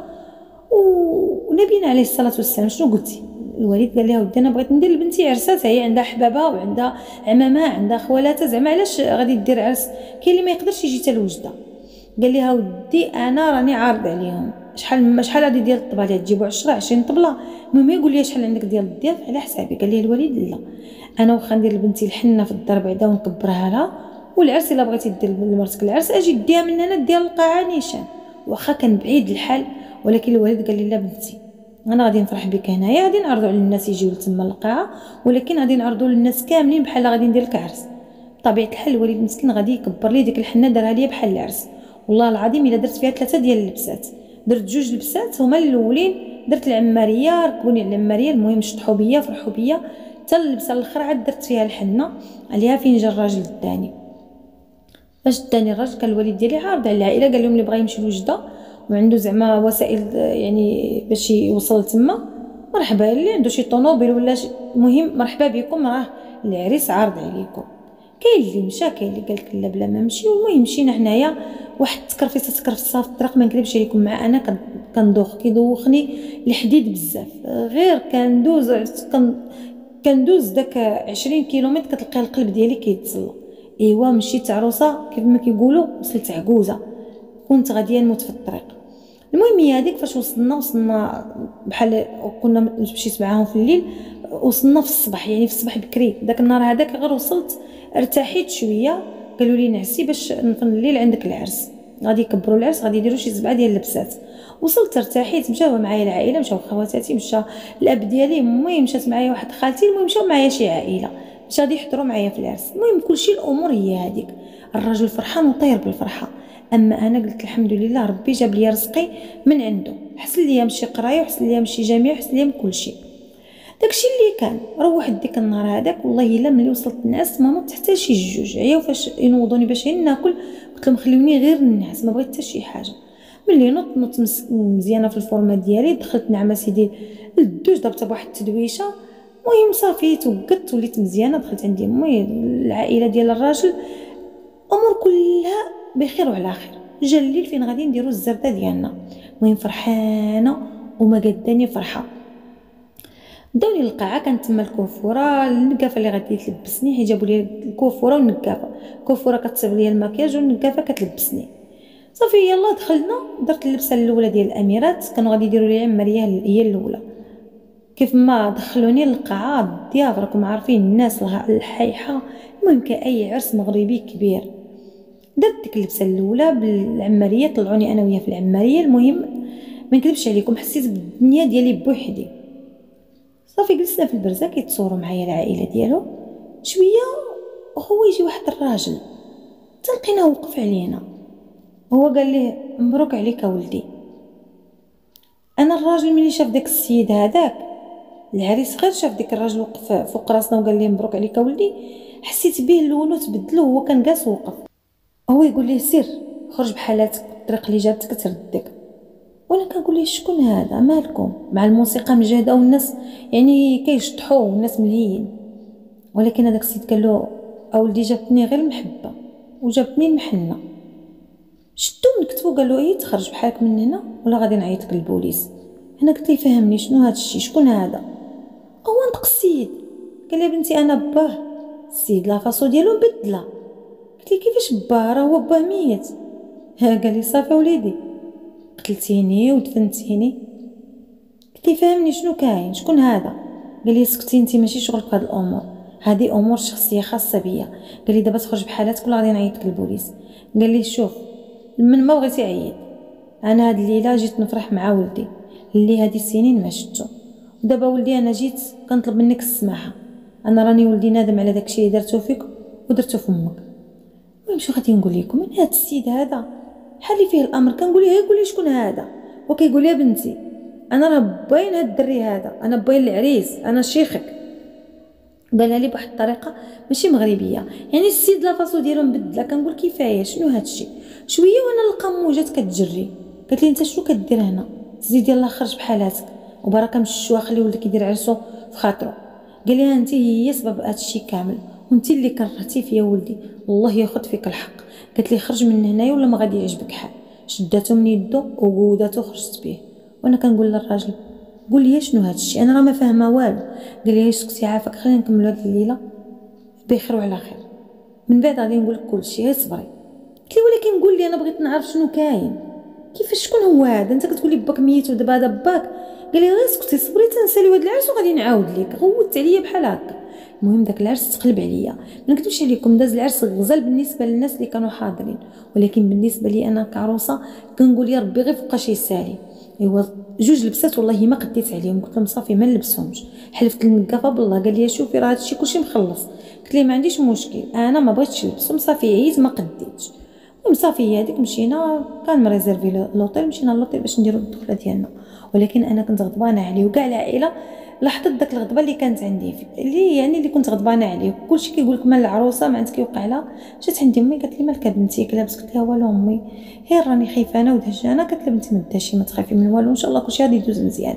ونبينا عليه الصلاه والسلام شنو قلتي؟ الوالد قال لها ودي انا بغيت ندير لبنتي عرسات، هي عندها حبابها وعندها عمامها عندها خوالاتها، زعما علاش غادي دير عرس؟ كاين اللي ما يقدرش يجي حتى لوجده. قال لها ودي انا راني عارض عليهم شحال شحال هادي ديال الطبله، تجيبوا عشرة عشرين طبله، المهم يقول لي شحال عندك ديال الضياف على حسابي. قال لي الوالد لا، انا واخا ندير لبنتي الحنه في الدار بعدا ونكبرها لها، والعرس الا بغيتي دير لمرتك العرس اجي ديها من هنا ديال القاعه نيشان، واخا كان بعيد الحال. ولكن الوالد قال لي لا بنتي، انا غادي نفرح بك هنايا، غادي نعرضوا على الناس يجيو لتما القاعه، ولكن غادي نعرضوا للناس كاملين بحال غادي ندير لك عرس. بطبيعه الحال الوالد مسكين غادي يكبر لي ديك الحنه، دارها لي بحال العرس. والله العظيم الا درت فيها ثلاثه ديال اللبسات، درت جوج لبسات هما الاولين، درت العماريه ركبوني على العماريه، المهم شطحوا بيا فرحوا بيا، حتى اللبسه الاخرى عاد درت فيها الحنه عليها فين جا الراجل الثاني. فاش داني الراجل كان الوالد ديالي عارض على العائله، قال لهم اللي بغى يمشي لوجده وعنده زعما وسائل يعني باش يوصل تما مرحبا، اللي عنده شي طوموبيل ولا شي، المهم مرحبا بكم، راه العريس عارض عليكم. كاين اللي مشى، كاين اللي قال لك لا بلا ما نمشي. والمهم مشينا حنايا، واحد تكرفيصه تكرفصه في الطريق، ما نكذبش عليكم، مع انا كندوخ كيدوخني الحديد بزاف، غير كندوز كندوز داك عشرين كيلومتر كتلقى القلب ديالي كيتصلى. ايوا مشيت عروسه كيف ما كيقولوا، وصلت عجوزه، كنت غاديه نموت في الطريق. المهم هي هذيك فاش وصلنا وصلنا بحال كنا مشيت معاهم في الليل، وصلنا في الصباح يعني في الصباح بكري داك النهار هذاك، غير وصلت ارتحيت شويه، قالوا لي نعسي باش في الليل عندك العرس، غادي يكبروا العرس، غادي يديروا شي سبعه ديال اللبسات. وصلت ارتحيت، مشاو معايا العائله، مشاو خواتاتي، مشى الاب ديالي، المهم مشات معايا واحد خالتي، المهم مشاو معايا شي عائله باش غادي يحضروا معايا في العرس. المهم كلشي الامور هي هذيك، الراجل فرحان وطاير بالفرحه. اما انا قلت الحمد لله ربي جاب لي رزقي من عنده، حسن ليا مشي قرايه وحسن ليا مشي جامعه وحسن ليا من كلشي. داكشي اللي كان. روحت ديك النهار هذاك والله الا ملي وصلت نعست ما نوضت حتى شي جوج، عياو فاش ينوضوني باش ناكل، قلت لهم خليوني غير نعس ما بغيت حتى شي حاجه. ملي نوضت نوضت مزيانه في الفورمه ديالي، دخلت نعم سيدي للدوش، ضربت بواحد التدويشه، المهم صافي توقدت وليت مزيانه، دخلت عندي امي العائله ديال الراجل، امور كلها بخير وعلى خير. جا الليل فين غادي نديرو الزرده ديالنا، المهم فرحانه وما قداني فرحه. داوني للقاعه، كانت تما الكوفوره، النقافه اللي غادي تلبسني، حيت جابوا لي الكوفوره والنقافه، الكوفوره كتصيب لي المكياج والنقافه كتلبسني. صافي يلا دخلنا، درت اللبسه الاولى ديال الاميرات، كانوا غادي يديروا لي عمريه هي الاولى. كيف ما دخلوني للقاعه الضياف راكم عارفين الناس الحايحه، المهم كاي عرس مغربي كبير. درت ديك اللبسه الاولى بالعماريه، طلعوني انا وياه في العماريه، المهم ما نكذبش عليكم حسيت بالدنيا ديالي بوحدي. صافي جلسنا في البرزه كيتصوروا معايا العائله ديالو، شويه هو يجي واحد الراجل تلقيناه وقف علينا، هو قال ليه مبروك عليك ولدي. انا الراجل ملي شاف داك السيد هذاك العريس، غير شاف داك الراجل وقف فوق راسنا وقال ليه مبروك عليك ولدي، حسيت به لونو تبدلو، هو كان جالس وقف، هو يقول ليه سير خرج بحالاتك، الطريق اللي جابتك تردك. وانا كنقول ليه شكون هذا مالكم مع الموسيقى مجهده والناس يعني كيشطحوا والناس ملهيين. ولكن هذاك السيد قال له اولدي جابتني غير المحبه وجابتني المحنه. شدو من كتفو قال له ايه تخرج بحالك من هنا ولا غادي نعيطك للبوليس. انا قلت ليه فهمني شنو هذا الشيء شكون هذا. هو نطق السيد قال لي بنتي انا باه. السيد لافاسو ديالو مبدله. قلت لي كيفاش باه راه هو باه ميت. ها قال لي صافي وليدي قتلتيني ودفنتيني. قلت لي فهمني شنو كاين شكون هذا. قال لي سكتي انت ماشي شغلك في هاد الامور هذه امور شخصيه خاصه بيا. قال لي دابا تخرج بحالاتك ولا غادي نعيطك للبوليس. قال لي شوف من ما بغيتي عيط انا هاد الليله جيت نفرح مع ولدي اللي هادي السنين ما شفتو ودابا ولدي انا جيت كنطلب منك السماحه. انا راني ولدي نادم على داكشي اللي درتو فيك ودرتو في امك. المهم شنو غادي نقول لكم من هاد السيد هذا حالي فيه الامر كنقول ليه قولي شكون هذا وكيقول لي بنتي انا راه باين هاد الدري هذا انا باين العريس انا شيخك. قالها لي بواحد الطريقه ماشي مغربيه يعني السيد لافاسو ديالو مبدله. كنقول كفايه شنو هادشي شويه وانا نلقى موجات كتجري. قالت لي انت شنو كدير هنا زيد يلاه خرج بحالاتك وبركه من الشوا خلي ولدك يدير عرسو في خاطرو. قال لي انت هي سبب هادشي كامل وانت اللي كرهتي فيا ولدي الله ياخذ فيك الحق. قالت لي خرج من هنايا ولا ما غادي يعجبك حال. شداتو من يدو وقوداتو خرجت به. وانا كنقول للراجل قول لي شنو هادشي انا راه ما فاهمه والو. قال لي اسكتي عافاك خلينا نكملوا هاد الليله بخير وعلى خير من بعد غادي نقول لك كلشي غير صبري. قلت لي ولكن قول لي انا بغيت نعرف شنو كاين كيفاش شكون هو هذا انت كتقول لي باك ميت ودابا هذا باك. قال لي غير اسكتي صبري تنسالي هاد العرس وغادي نعاود لك. غوتت عليا بحال هكا. المهم داك العرس تقلب عليا ما نكذبش عليكم داز العرس غزال بالنسبه للناس اللي كانوا حاضرين ولكن بالنسبه لي انا كعروسه كنقول يا ربي غير فوقاش يسالي. ايوا جوج لبسات والله ما قديت عليهم قلت لهم صافي ما نلبسهمش. حلفت للنقافه بالله قال لي شوفي راه هادشي كلشي مخلص. قلت لي ما عنديش مشكل انا ما بغيتش نلبسهم صافي عييت ما قديتش. المهم صافي هذيك مشينا كان مريزيرفي لوطيل مشينا لوطيل باش نديرو الدخله ديالنا. ولكن انا كنت غضبانه عليه وكاع العائله لاحظت داك الغضبه اللي كانت عندي اللي يعني اللي كنت غضبانه عليه. كلشي كيقول لك مال العروسه ما عندك كيوقع لها. جات عندي امي قالت لي مالك بنتي لابس. قلت لها والو امي غير راني خايفه انا ودهجانه. قالت لي بنتي ما داشي ما تخافي من والو ان شاء الله كلشي غادي يدوز مزيان.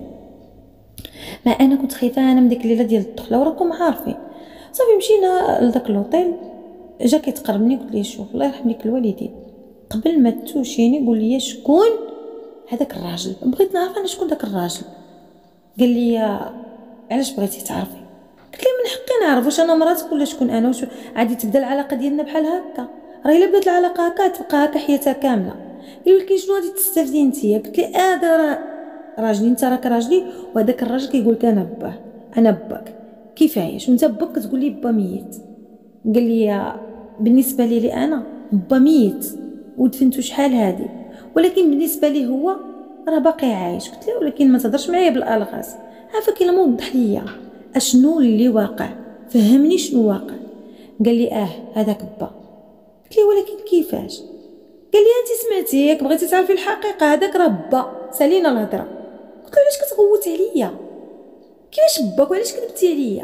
ما انا كنت خايفه انا من ديك الليله ديال الدخله وراكم عارفين. صافي مشينا لذاك لوطيل جا كيتقربني قلت ليه شوف الله يرحم ليك الوالدين قبل ما توشيني قول لي شكون هذاك الراجل. بغيت نعرف انا شكون داك الراجل. قال لي علاش بغيتي تعرفي. قلت لي من حقي نعرف واش انا مراتك ولا شكون انا واش عادي تبدا العلاقه ديالنا بحال هكا. راه الا بدات العلاقه هكا تبقى هكا حياتها كامله. قال لي ولكن شنو غادي تستافدي نتيا. قلت لي هذا راه راجلي انت راك راجلي وهذاك الراجل كيقول لك انا باه انا باك كيفاش وانت باك كتقول لي با ميت. قال لي بالنسبه لي, لي انا با ميت ودفنتو شحال هادي ولكن بالنسبه لي هو راه باقي عايش. قلت له ولكن ما تهضرش معايا بالالغاز عافاك الا موضح ليا اشنو اللي واقع فهمني شنو واقع. قال لي اه هذاك با. قلت له ولكن كيفاش. قال لي انت سمعتي ياك بغيتي تعرفي الحقيقه هذاك راه با سالينا الهضره. قلت له علاش كتغوت عليا كيفاش باك وعلاش كذبتي عليا.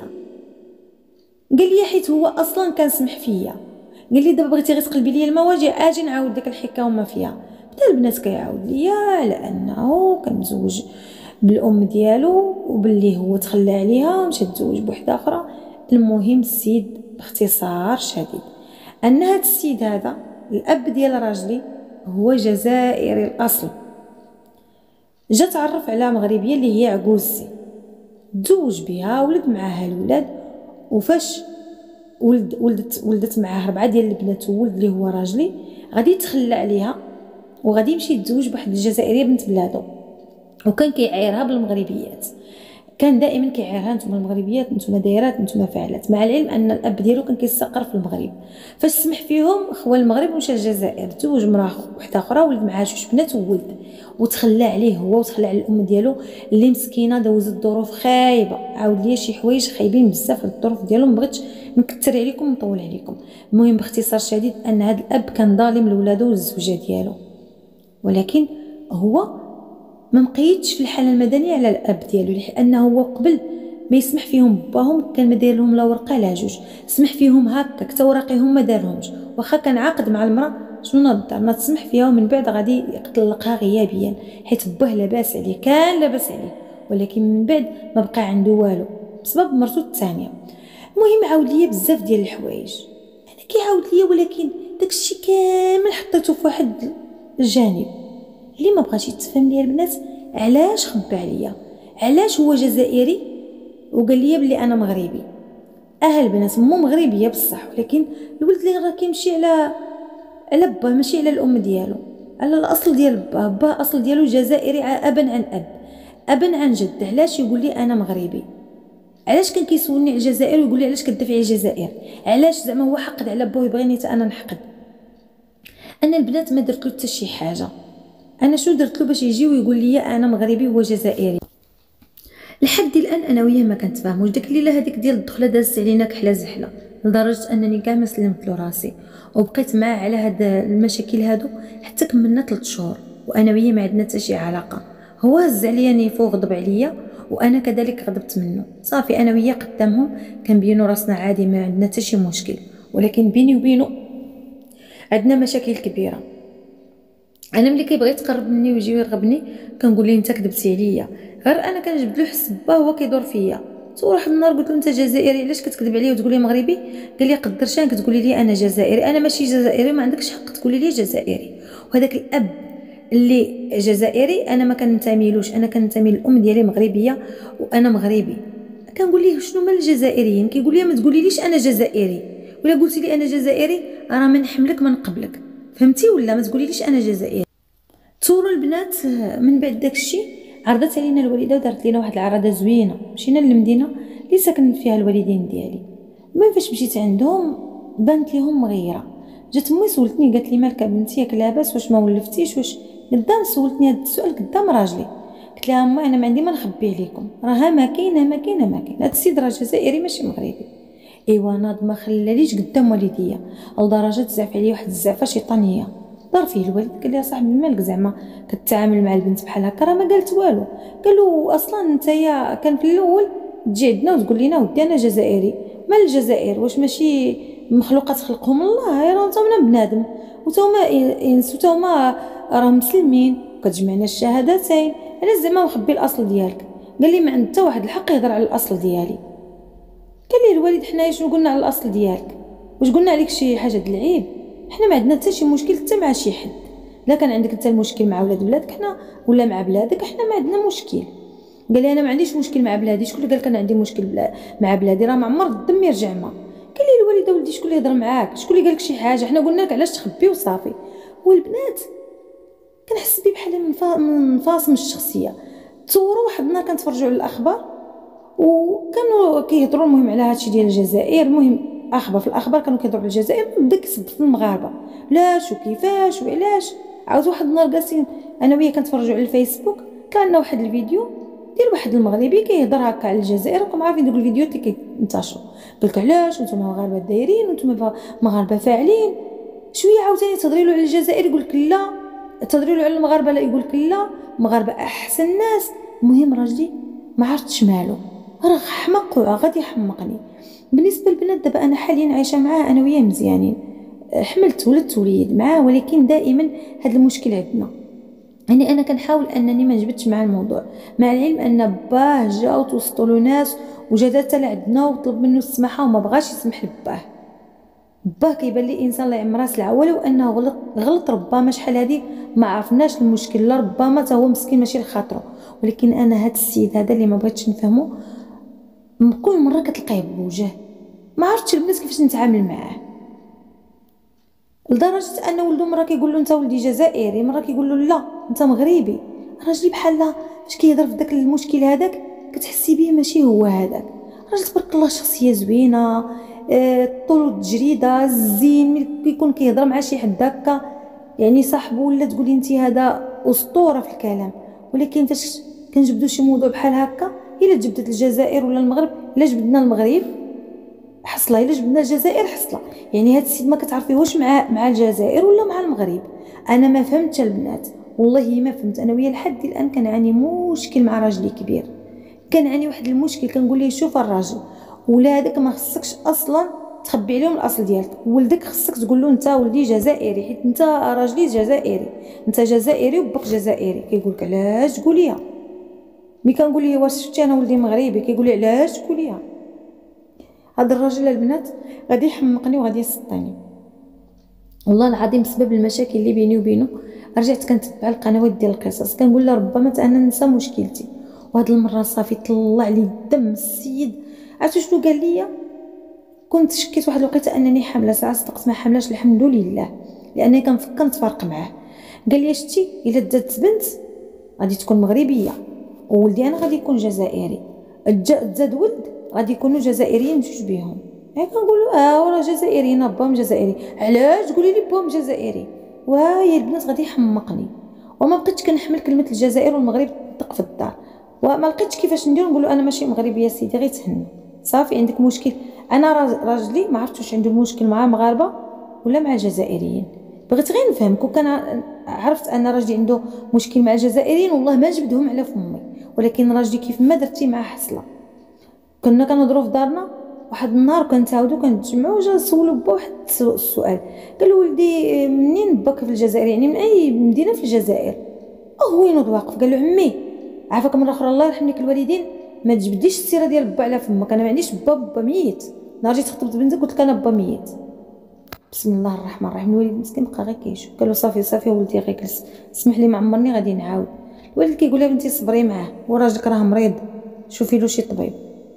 قال لي حيت هو اصلا كان سمح فيا. قال لي دابا بغيتي غير تقلبي لي المواجع اجي نعاود داك الحكايه وما فيها. بدا البنات كيعاود ليا على انه كان مزوج بالام ديالو وباللي هو تخلى عليها ومشى تزوج بوحده اخرى. المهم السيد باختصار شديد ان هذا السيد هذا الاب ديال راجلي هو جزائري الاصل. جا تعرف على مغربيه اللي هي عكوزتي تزوج بها ولد معاها الولاد وفاش ولد ولدت ولدت معاه ربعه ديال البنات وولد اللي هو راجلي غادي يتخلى عليها وغادي يمشي يتزوج بواحد الجزائريه بنت بلادو. وكان كيعايرها بالمغربيات كان دائما كيعايرها نتوما المغربيات نتوما دايرات نتوما فاعلات مع العلم ان الاب ديالو كان كيستقر في المغرب. فاش سمح فيهم خوا المغرب ومشى للجزائر تزوج مراه وحده اخرى ولد معها جوج بنات وولد وتخلى عليه هو وتخلى على الام ديالو اللي مسكينه دوزت ظروف خايبه. عاود ليا شي حوايج خايبين بزاف الظروف ديالو ما بغيتش نكثر عليكم ونطول عليكم. المهم باختصار شديد ان هذا الاب كان ظالم لولادو والزوجه ديالو ولكن هو ما مقيدش في الحاله المدنيه على الاب ديالو لانه هو قبل ما يسمح فيهم باهم كان ما داير لهم لا ورقه لا جوج. سمح فيهم هكاك تا وراقيهم ما دارهمش واخا كان عاقد مع المراه شنو ناض الدار ما تسمح فيها ومن بعد غادي يطلقها غيابيا حيت باه لاباس عليه كان لاباس عليه، ولكن من بعد ما بقى عنده والو بسبب مرتو الثانيه. المهم عاود ليا بزاف ديال الحوايج، انا كيعاود ليا ولكن داكشي كامل حطيته في واحد الجانب. اللي ما بغاش يتفهم ليا البنات علاش خبى عليا، علاش هو جزائري وقال لي بلي انا مغربي. اه البنات مو مغربيه بصح، ولكن الولد اللي راه كيمشي على على باه ماشي على الام ديالو، على الاصل ديال باه. باه اصل ديالو جزائري ابا عن اب، ابا عن جد. علاش يقول لي انا مغربي؟ علاش كان كيسولني على الجزائر ويقول لي علاش كتدافعي على الجزائر؟ علاش زعما هو حقد على باه ويبغيني حتى انا نحقد؟ انا البنات ما درت له حتى شي حاجه، انا شنو درت له باش يجي ويقول لي انا مغربي وهو جزائري؟ لحد الان انا وياه ما كنتفاهموش. ديك الليله هذيك ديال الدخله دازت علينا كحله زحله لدرجه انني كاع ما سلمت له راسي، وبقيت معاه على هاد المشاكل هادو حتى كملنا ثلاث شهور وانا وياه ما عندنا حتى شي علاقه. هو هز عليا نيفو غضب عليا وانا كذلك غضبت منه. صافي انا وياه قدامهم كنبينوا راسنا عادي ما عندنا حتى شي مشكل، ولكن بيني وبينه عندنا مشاكل كبيره. انا ملي كيبغي يتقرب مني ويجي يرغبني كنقول ليه انت كذبتي عليا، غير انا كنجبد له حس با هو كيدور فيا. تو واحد النهار قلت له انت جزائري علاش كتكذب عليا وتقول لي مغربي؟ قال لي قدر شان كتقولي لي انا جزائري، انا ماشي جزائري ما عندكش حق تقولي لي جزائري. وهذاك الاب اللي جزائري انا ما كننتميلوش، انا كننتمي للام ديالي مغربيه وانا مغربي. كنقول ليه شنو مال الجزائريين؟ كيقول لي ما تقولي ليش انا جزائري، ولا قلتي لي انا جزائري راه ما نحملك ما نقبلك، فهمتي ولا؟ ما تقولي ليش انا جزائري. تصوروا البنات من بعد داكشي عرضت علينا الوالده ودارت لينا واحد العرضه زوينه. مشينا للمدينه اللي ساكن فيها الوالدين ديالي. المهم فاش مشيت عندهم بانت ليهم مغيره. جات امي سولتني قالت لي مالك بنتي ياك لاباس واش ما ولفتيش واش؟ قدام سولتني هذا السؤال قدام راجلي. قلت لها امي انا ما عندي ما نخبي عليكم، راه ما كاينه ما كاينه ما كاين، هذا السيد راه جزائري ماشي مغربي. ايوا ناض ما خلاليش قدام والديا لدرجه تزعف عليا واحد الزعفه شيطانيه. دار فيه الوالد قال لي صاحبي مالك زعما كتعامل مع البنت بحال هكا؟ راه ما قالت والو. قال له اصلا نتايا كان في الاول تجي عندنا وتقول لنا ودي انا جزائري. مال الجزائر واش ماشي مخلوقات خلقهم الله؟ راه نتاوما بنادم وتاوما انس وتاوما راه مسلمين كتجمعنا الشهادتين. علاش زعما مخبي الاصل ديالك؟ قال لي ما عند حتى واحد الحق يهضر على الاصل ديالي. قال لي الوالد حنايا شنو قلنا على الاصل ديالك؟ واش قلنا عليك شي حاجه د العيب؟ حنا ما عندنا حتى شي مشكل حتى مع شي حد. لا كان عندك انت المشكل مع ولاد بلادك حنا ولا مع بلادك حنا ما عندنا مشكل. قال لي انا ما عنديش مشكل مع بلادي. شكون اللي قال كان عندي مشكل بلا مع بلادي؟ راه ما عمر الدم يرجع ما. قال لي الوالده ولدي شكون اللي يهضر معاك؟ شكون اللي قالك شي حاجه؟ حنا قلنا لك علاش تخبي وصافي. والبنات كنحس بيه بحال منفاص من الشخصيه. تصوروا واحد النهار كنتفرجوا على الاخبار وكانوا كيهضروا المهم على هادشي ديال الجزائر. المهم اخبار في الاخبار كانوا كيهضروا على الجزائر بدا كيسب في المغاربه لاش وكيفاش وعلاش. عاود واحد النهار جالسين انا وياه كنتفرجوا على الفيسبوك كان لنا واحد الفيديو ديال واحد المغربي كيهضر هكا على الجزائر. راكم عارفين دوك الفيديوهات اللي كينتشروا. قالك علاش نتوما مغاربه دايرين ونتوما مغاربه فاعلين. شويه عاوتاني تهضري له على الجزائر يقول لك لا، تهضري له على المغاربه لا يقول لك لا، المغاربه احسن ناس. المهم راجلي ما عرفتش مالو، راه حمق غادي يحمقني. بالنسبه للبنات دابا انا حاليا عايشه معاه انا وياه مزيانين، حملت ولدت وليد معاه، ولكن دائما هذا المشكل عندنا. يعني انا كنحاول انني ما نجبدش مع الموضوع، مع العلم ان باه جا وتوسطوا له ناس وجا حتى لعندنا وطلب منه السماحه وما بغاش يسمح لباه. باه كيبان لي انسان الله يعمر راس العوله وانه غلط غلط ربما شحال هذه ما عرفناش المشكل، لا ربما تا هو مسكين ماشي لخاطره. ولكن انا هذا السيد هذا اللي ما بغيتش نفهمه كل مره كتلقاه بوجه ما عرفتش البنات كيفاش نتعامل معاه، لدرجه ان ولدو مره كيقول له انت ولدي جزائري، مره كيقول له لا انت مغربي. راجلي بحال فاش كيهضر في داك المشكل هذاك كتحسي بيه ماشي هو هذاك. راجل تبارك الله شخصيه زوينه، آه طول التجريده زين. ملي كيكون كيهضر مع شي حد هكا يعني صاحبه ولا تقولي انت هذا اسطوره في الكلام. ولكن فاش كنجبدوا شي موضوع بحال هكا الا جبدت الجزائر ولا المغرب، الا جبدنا المغرب حصله، الا جبدنا الجزائر حصله. يعني هاد السيد ما كتعرفيهوش مع مع الجزائر ولا مع المغرب. انا ما فهمتش البنات والله ما فهمت. انا ويا لحد الان كنعاني مشكل مع راجلي كبير، كنعاني واحد المشكل. كنقول ليه شوف الراجل ولادك ما خصكش اصلا تخبي عليهم الاصل ديالك. ولدك خصك تقول له انت ولدي جزائري حيت انت راجلي جزائري، انت جزائري وباك جزائري. كيقول لك علاش تقول لي؟ ملي كنقول ليه واش شفتي انا ولدي مغربي كيقول لي علاش تقول لي؟ هذا الراجل البنات غادي يحمقني وغادي يسطني والله العظيم بسبب المشاكل اللي بيني وبينه. رجعت كنتبع القنوات ديال القصص كنقول له ربما انا ننسى مشكلتي، وهاد المره صافي طلع لي الدم السيد. عرفتوا شنو قال لي؟ كنت شكيت واحد الوقيته انني حامله، ساعه صدقت ما حاملاش الحمد لله، لاني كنفكر نتفارق معاه. قال لي شتي الا دات بنت غادي تكون مغربيه وولدي انا غادي يكون جزائري، تزاد ولد غادي يكونوا جزائريين بجوج بيهم. هاك كنقولوا اه راه جزائريين باهم جزائري، علاش تقولي لي باهم جزائري؟ وهاي البنات غادي يحمقني. وما بقيتش كنحمل كلمه الجزائر والمغرب تطق في الدار، وما لقيتش كيفاش ندير. نقول له انا ماشي مغربيه سيدي غير تهنى صافي. عندك مشكل؟ انا راجلي ما عرفتش واش عنده المشكل مع المغاربه ولا مع الجزائريين. بغيت غير نفهم. كون كان عرفت ان راجلي عنده مشكل مع الجزائريين والله ما جبدهم على فمي، ولكن راجلي كيف ما درتي معاه حصله. كنا كنهضروا في دارنا واحد النهار كنتعاودوا كنتجمعوا، جا سولوا با واحد السؤال، قال له ولدي منين باك في الجزائر؟ يعني من اي مدينه في الجزائر؟ او هو ينوض واقف قال له عمي عافاك مره اخرى الله يرحم لك الوالدين ما تجبديش السيره ديال با على فمك، انا ما عنديش با، با ميت. نهار جيت خطبت بنتك قلت لك انا با ميت. بسم الله الرحمن الرحيم. الوالد مسكين بقى غير كيشوف. قال له صافي صافي ولدي غير جلس، اسمح لي ما عمرني غادي نعاود. الوالد كيقول لها بنتي صبري معاه وراجلك راه مريض، شوفي له شي طبيب.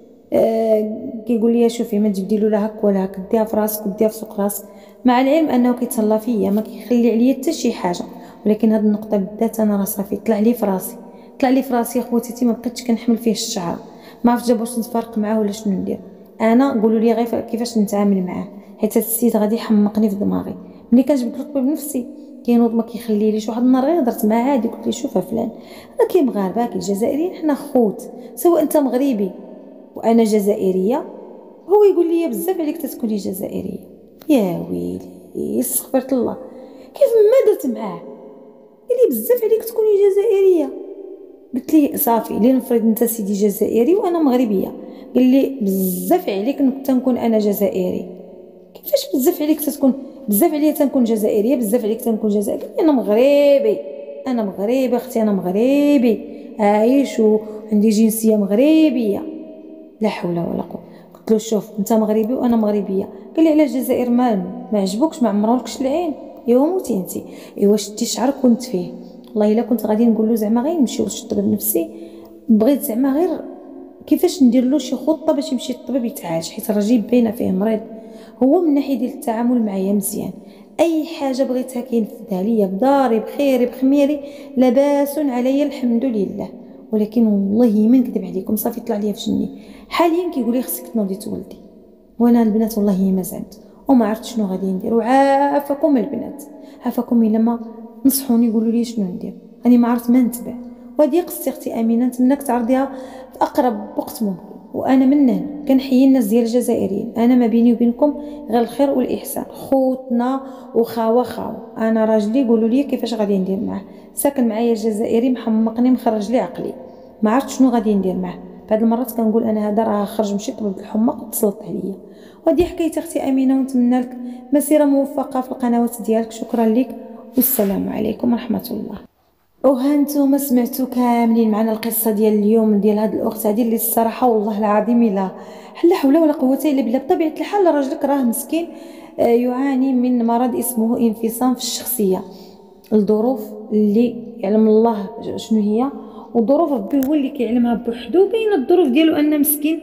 آه كيقول لي شوفي ما تجبدي له لا هك ولا هك، ديها في راسك وديها في سوق راسك، مع العلم انه كيتهلا فيا ما كيخلي عليا حتى شي حاجه. ولكن هاد النقطه بالذات انا راه صافي طلع لي في راسي، طلع لي في راسي يا خواتاتي، ما بقيتش كنحمل فيه الشعر. ما عرفتش دابا واش نتفارق معاه ولا شنو ندير. انا قولوا لي غير كيفاش نتعامل معاه، حيت هاد السيد غادي يحمقني في دماغي. ملي كنجبد الطبيب نفسي كينوض ما كيخليليش. واحد النهار غير هضرت معاه عادي قلت ليه شوف فلان، راه كاين مغاربه كاين جزائريين، حنا خوت، سواء انت مغربي وانا جزائريه. هو يقول لي بزاف عليك تتكوني جزائريه. يا ويلي استغفرت الله، كيف ما درت معاه قال لي بزاف عليك تكوني جزائريه. قلت لي صافي لنفرض انت سيدي جزائري وانا مغربيه. قال لي بزاف عليك تنكون انا جزائري. كيفاش بزاف عليك تتكون؟ بزاف عليا تنكون جزائريه، بزاف عليك تنكون جزائري. انا مغربي، انا مغربي اختي، انا مغربي عايش وعندي جنسيه مغربيه. لا حول ولا قوه. قلت له شوف انت مغربي وانا مغربيه. قال لي على الجزائر ما ما عجبوكش ما عمرولكش العين؟ ايوا موتي انت. ايوا شتي شعرك كنت فيه. والله الا كنت غادي نقول له زعما غير نمشيو لشي طبيب نفسي، بغيت زعما غير كيفاش ندير له شي خطه باش يمشي للطبيب يتعالج، حيت الراجل باينه فيه مريض. هو من ناحيه ديال التعامل معايا مزيان، اي حاجه بغيتها كينفذها ليا بداري بخيري بخميري، لاباس عليا الحمد لله. ولكن والله ما نكذب عليكم صافي طلع ليا في جني. حاليا كيقول لي خصك تنوضي تولدي، وانا البنات والله ما زعمت وما عرفت شنو غادي ندير. وعافاكم البنات، عافاكم الا ما نصحوني يقولوا لي شنو ندير، راني ما عرفت ما نتبع. وهذه قصتي اختي امينه، نتمنىك تعرضيها في اقرب وقت ممكن. وانا من هنا كنحيي الناس ديال الجزائريين، انا ما بيني وبينكم غير الخير والاحسان، خوتنا وخاوه خاوه. انا راجلي قولوا لي كيفاش غادي ندير معاه، ساكن معايا الجزائري محمقني مخرج لي عقلي، ما عرفت شنو غادي ندير معاه. بعض المرات كنقول انا هذا راه خرج مشي طبيب الحمق وتسلط عليا. وهذه حكايتي اختي امينه، ونتمنى لك مسيره موفقه في القنوات ديالك. شكرا لك والسلام عليكم ورحمه الله. وها نتوما سمعتوا كاملين معنا القصه ديال اليوم ديال هاد الاخت هذه اللي الصراحه والله العظيم الا لا حول ولا قوه الا بالله. بطبيعه الحال راجلك راه مسكين يعاني من مرض اسمه انفصام في الشخصيه، الظروف اللي يعلم الله شنو هي، وظروف ربي هو اللي كيعلمها بوحدو. بين الظروف ديالو ان مسكين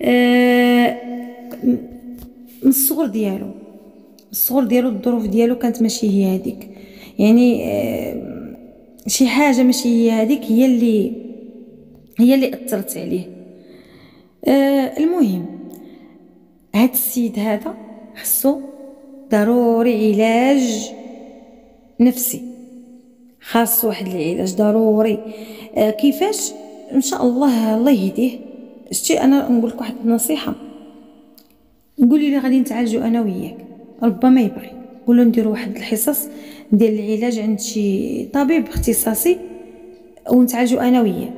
آه من الصغر ديالو من الصغر ديالو الظروف ديالو كانت ماشي هي هذيك، يعني آه شي حاجه ماشي هي هذيك هي اللي هي اللي اثرت عليه. آه المهم هاد السيد هذا خصو ضروري علاج نفسي، خاص واحد العلاج ضروري. آه كيفاش؟ ان شاء الله الله يهديه. شتي انا نقول لك واحد النصيحه، نقولي لي غادي نتعالجوا انا وياك، ربما يبغي نقولوا نديروا واحد الحصص ديال العلاج عند شي طبيب اختصاصي ونتعالجوا انا وياك.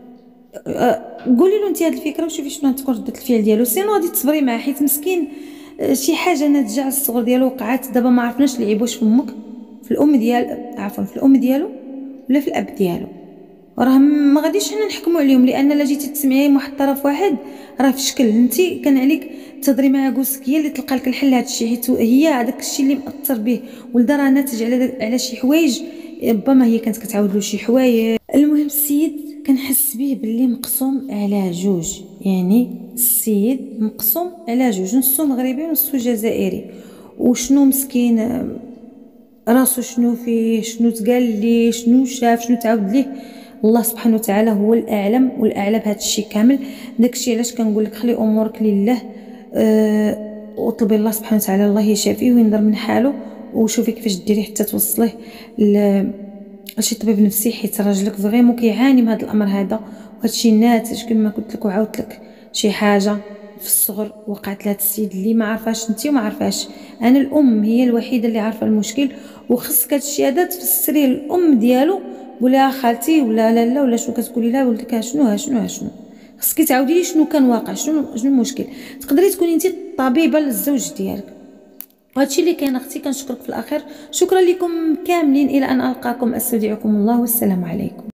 أه قولي له انت هاد الفكره وشوفي شنو تكون رده الفعل ديالو، سينو غادي تصبري معاه حيت مسكين شي حاجه ناتجه على الصغر ديالو وقعات دابا ما عرفناش العيب واش في امك في الام ديال عفوا في الام ديالو ولا في الاب ديالو. راه ما غاديش حنا نحكموا عليهم، لان الا جيتي تسمعي واحد الطرف واحد راه في شكل انت كان عليك تهضري مع كوسك هي اللي تلقى لك الحل هذا الشيء، حيت هي هذاك الشيء اللي مأثر به ولدا راه ناتج على على شي حوايج ربما هي كانت كتعاود له شي حوايج. المهم السيد كنحس به باللي مقسوم على جوج، يعني السيد مقسوم على جوج، نصو مغربي ونصو جزائري. وشنو مسكين راسو شنو فيه، شنو تقال ليه، شنو شاف، شنو تعاود ليه، الله سبحانه وتعالى هو الاعلم والاعلى بهذا الشيء كامل. داكشي علاش كنقول لك خلي امورك لله، أه وطلبي الله سبحانه وتعالى الله يشافيه وينظر من حاله، وشوفي كيفاش ديري حتى توصليه لشي طبيب نفسي، حيت راجلك فريمون كيعاني من هذا الامر هذا. وهذا الشيء ناتج كما قلت لك وعاودت لك شي حاجه في الصغر وقعت لهذا السيد اللي ما عرفاش انت وما عرفاش انا. الام هي الوحيده اللي عارفه المشكل، وخصك هذا الشيء هذا تفسريه للام ديالو، ولا خالتي ولا لالا ولا شنو كتقولي لها ولدك شنو ها شنو ها شنو، خصك تعاودي لي شنو كان واقع، شنو شنو المشكل. تقدري تكوني انت الطبيبه للزوج ديالك. وهادشي اللي كاين اختي. كنشكرك في الاخير، شكرا لكم كاملين، الى ان القاكم، استودعكم الله والسلام عليكم.